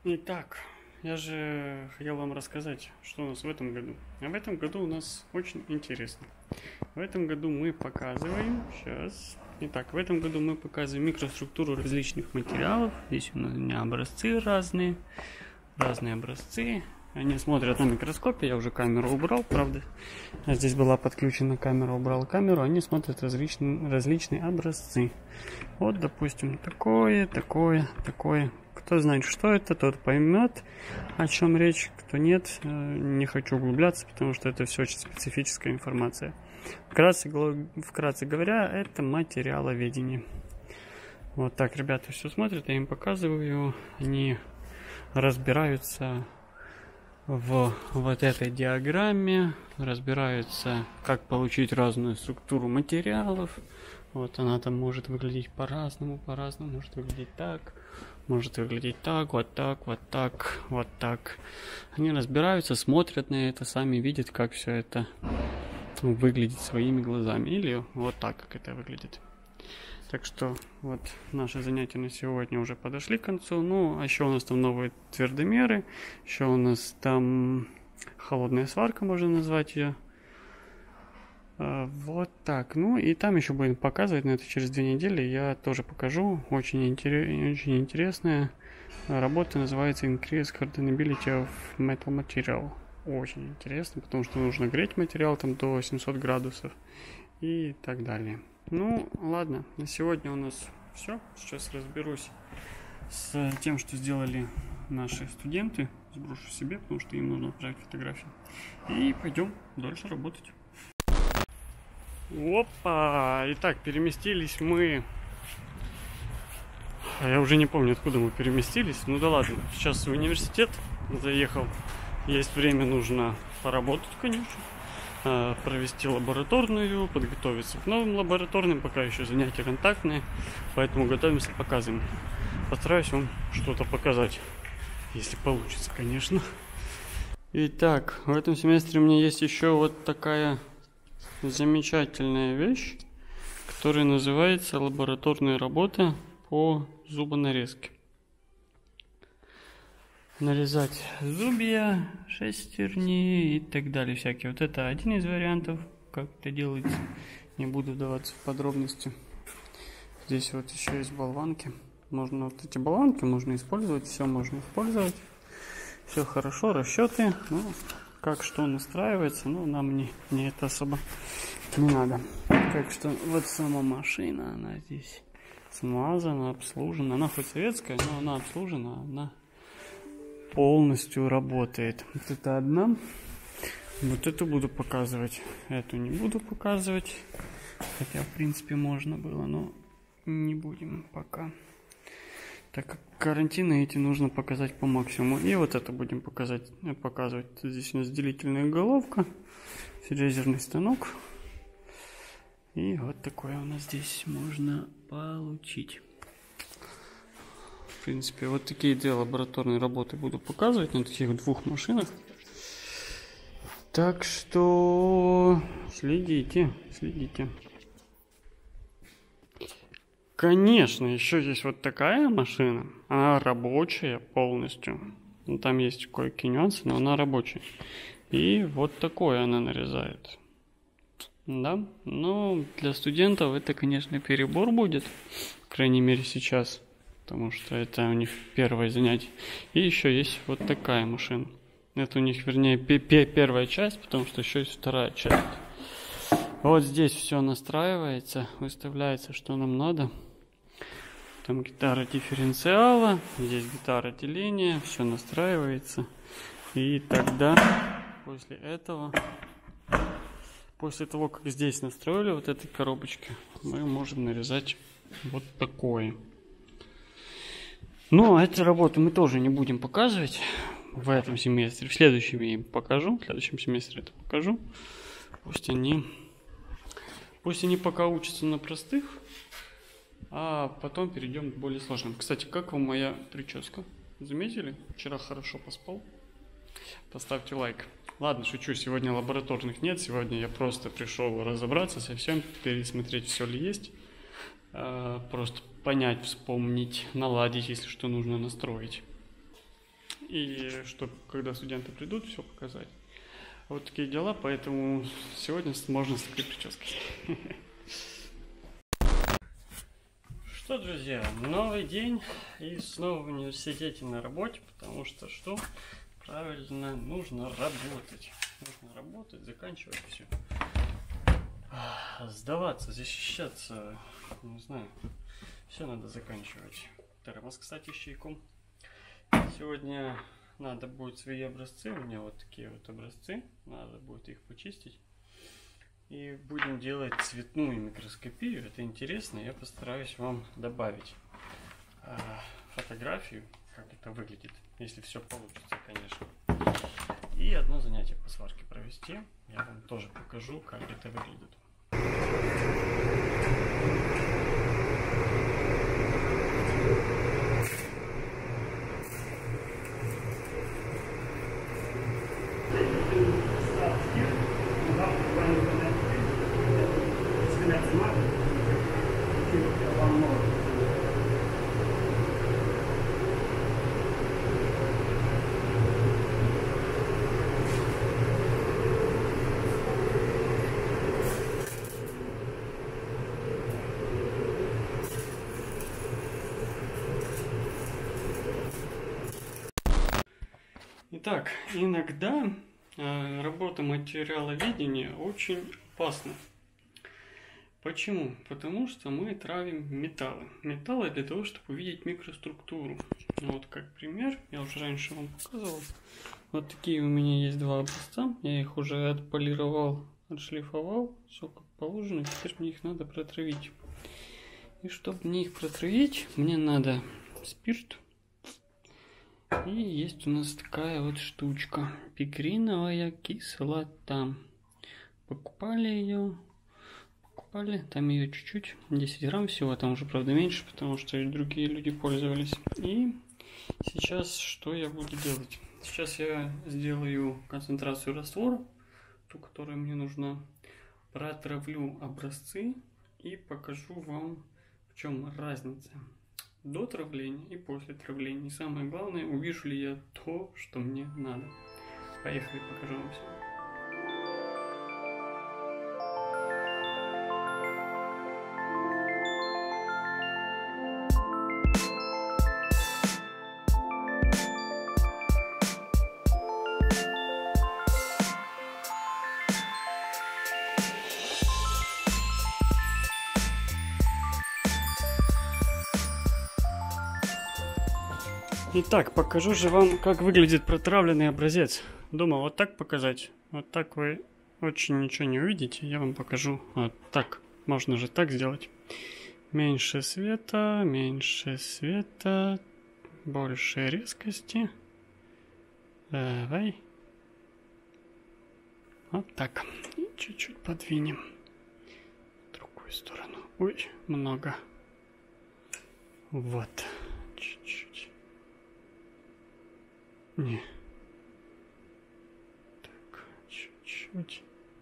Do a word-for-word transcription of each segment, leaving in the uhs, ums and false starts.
Итак, я же хотел вам рассказать, что у нас в этом году. А в этом году у нас очень интересно. В этом году мы показываем... Сейчас... Итак, в этом году мы показываем микроструктуру различных материалов. Здесь у меня образцы разные. Разные образцы. Они смотрят на микроскопе. Я уже камеру убрал, правда. Здесь была подключена камера, убрал камеру. Они смотрят различные, различные образцы. Вот, допустим, такое, такое, такое. Кто знает, что это, тот поймет, о чем речь. Кто нет, не хочу углубляться, потому что это все очень специфическая информация. Вкратце, вкратце говоря, это материаловедение. Вот так ребята все смотрят, я им показываю. Они разбираются в вот этой диаграмме, разбираются, как получить разную структуру материалов. Вот она там может выглядеть по-разному, по-разному, может выглядеть так, может выглядеть так, вот так, вот так, вот так. Они разбираются, смотрят на это, сами видят, как все это выглядит своими глазами. Или вот так, как это выглядит. Так что вот наши занятия на сегодня уже подошли к концу. Ну, а еще у нас там новые твердомеры, еще у нас там холодная сварка, можно назвать ее. Вот так. Ну и там еще будем показывать, но это через две недели я тоже покажу. Очень, интерес, очень интересная работа, называется Increase Hardenability of Metal Material. Очень интересно, потому что нужно греть материал там до семисот градусов и так далее. Ну ладно, на сегодня у нас все. Сейчас разберусь с тем, что сделали наши студенты. Сброшу себе, потому что им нужно отправить фотографию. И пойдем дальше работать. Опа! Итак, переместились мы... Я уже не помню, откуда мы переместились. Ну да ладно, сейчас в университет заехал. Есть время, нужно поработать, конечно. Провести лабораторную, подготовиться к новым лабораторным. Пока еще занятия контактные, поэтому готовимся, показываем. Постараюсь вам что-то показать, если получится, конечно. Итак, в этом семестре у меня есть еще вот такая... замечательная вещь, которая называется лабораторная работа по зубонарезке. Нарезать зубья, шестерни и так далее всякие. Вот это один из вариантов, как это делается. Не буду вдаваться в подробности. Здесь вот еще есть болванки. Можно вот эти болванки можно использовать, все можно использовать. Все хорошо, расчеты. Ну, как что настраивается, но нам не, не это особо не надо. Так что вот сама машина, она здесь смазана, обслужена. Она хоть советская, но она обслужена, она полностью работает. Вот это одна. Вот эту буду показывать. Эту не буду показывать. Хотя, в принципе, можно было, но не будем пока. Так как карантины эти нужно показать по максимуму. И вот это будем показать, показывать. Здесь у нас делительная головка, фрезерный станок. И вот такое у нас здесь можно получить. В принципе, вот такие две лабораторные работы буду показывать на таких двух машинах. Так что следите, следите. Конечно, еще есть вот такая машина. Она рабочая полностью. Ну, там есть кое-какие нюансы, но она рабочая. И вот такое она нарезает. Да, но для студентов это, конечно, перебор будет. По крайней мере, сейчас. Потому что это у них первое занятие. И еще есть вот такая машина. Это у них, вернее, первая часть, потому что еще есть вторая часть. Вот здесь все настраивается, выставляется, что нам надо. Там гитара дифференциала, здесь гитара деления, все настраивается. И тогда, после этого, после того, как здесь настроили вот этой коробочки, мы можем нарезать вот такое. Но эту работу мы тоже не будем показывать в этом семестре. В следующем я им покажу, в следующем семестре это покажу. Пусть они, пусть они пока учатся на простых. А потом перейдем к более сложным. Кстати, как вам моя прическа? Заметили? Вчера хорошо поспал. Поставьте лайк. Ладно, шучу, сегодня лабораторных нет. Сегодня я просто пришел разобраться со всем, пересмотреть, все ли есть. Просто понять, вспомнить, наладить, если что нужно настроить. и чтобы, когда студенты придут, все показать. Вот такие дела, поэтому сегодня можно с такой прической. Что, друзья, новый день и снова в университете на работе, потому что что? Правильно, нужно работать. Нужно работать, заканчивать все. Сдаваться, защищаться, не знаю, все надо заканчивать. Термос, кстати, с чайком. Сегодня надо будет свои образцы, у меня вот такие вот образцы, надо будет их почистить. И будем делать цветную микроскопию, это интересно, я постараюсь вам добавить э, фотографию, как это выглядит, если все получится, конечно. И одно занятие по сварке провести, я вам тоже покажу, как это выглядит. Итак, иногда э, работа материаловедения очень опасна. Почему? Потому что мы травим металлы. Металлы для того, чтобы увидеть микроструктуру. Вот как пример, я уже раньше вам показывал. Вот такие у меня есть два образца. Я их уже отполировал, отшлифовал. Все как положено. Теперь мне их надо протравить. И чтобы мне их протравить, мне надо спирт. И есть у нас такая вот штучка. Пикриновая кислота. Покупали ее. Покупали. Там ее чуть-чуть. десять грамм всего. Там уже, правда, меньше, потому что и другие люди пользовались. И сейчас что я буду делать? Сейчас я сделаю концентрацию раствора. Ту, которая мне нужна. Протравлю образцы. И покажу вам, в чем разница. До травления и после травления. И самое главное, увижу ли я то, что мне надо. Поехали, покажу вам все. Итак, покажу же вам, как выглядит протравленный образец. Думал вот так показать. Вот так вы очень ничего не увидите. Я вам покажу вот так. Можно же так сделать. Меньше света, меньше света, больше резкости. Давай. Вот так. Чуть-чуть подвинем. В другую сторону. Ой, много. Вот. Чуть-чуть. Не. Так, чуть-чуть.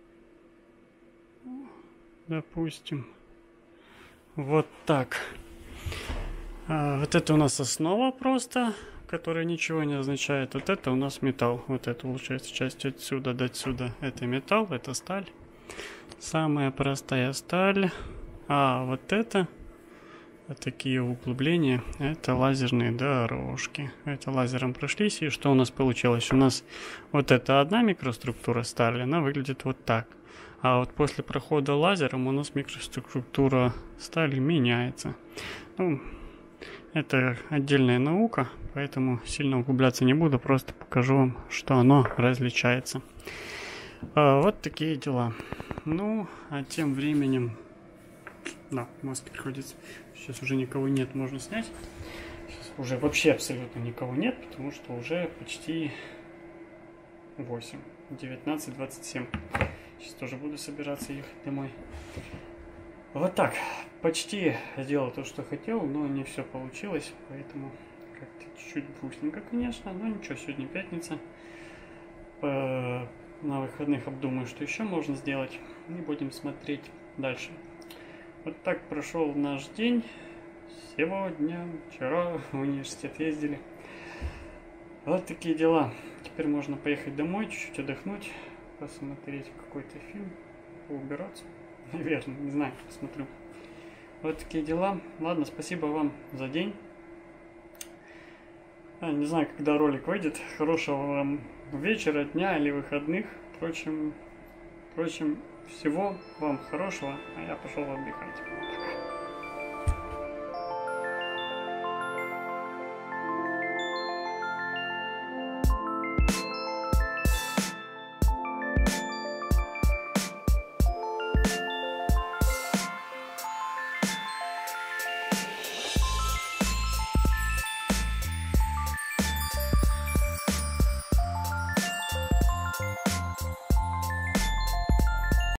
Допустим. Вот так. А, вот это у нас основа просто, которая ничего не означает. Вот это у нас металл. Вот это получается часть отсюда до отсюда. Это металл, это сталь. Самая простая сталь. А вот это... Вот такие углубления, это лазерные дорожки. Это лазером прошлись, и что у нас получилось? У нас вот это одна микроструктура стали, она выглядит вот так. А вот после прохода лазером у нас микроструктура стали меняется. Ну, это отдельная наука, поэтому сильно углубляться не буду, просто покажу вам, что оно различается. А, вот такие дела. Ну, а тем временем... Да, маски приходится. Сейчас уже никого нет, можно снять. Сейчас уже вообще абсолютно никого нет, потому что уже почти восемь. девятнадцать двадцать семь. Сейчас тоже буду собираться ехать домой. Вот так. Почти сделал то, что хотел, но не все получилось. Поэтому как-то чуть-чуть грустненько, конечно. Но ничего, сегодня пятница. По... На выходных обдумаю, что еще можно сделать. И будем смотреть дальше. Вот так прошел наш день. Сегодня, вчера в университет ездили. Вот такие дела. Теперь можно поехать домой, чуть-чуть отдохнуть, посмотреть какой-то фильм, поубираться. Наверное, не знаю, посмотрю. Вот такие дела. Ладно, спасибо вам за день. А, не знаю, когда ролик выйдет. Хорошего вам вечера, дня или выходных. Впрочем, впрочем, всего вам хорошего, а я пошел отдыхать.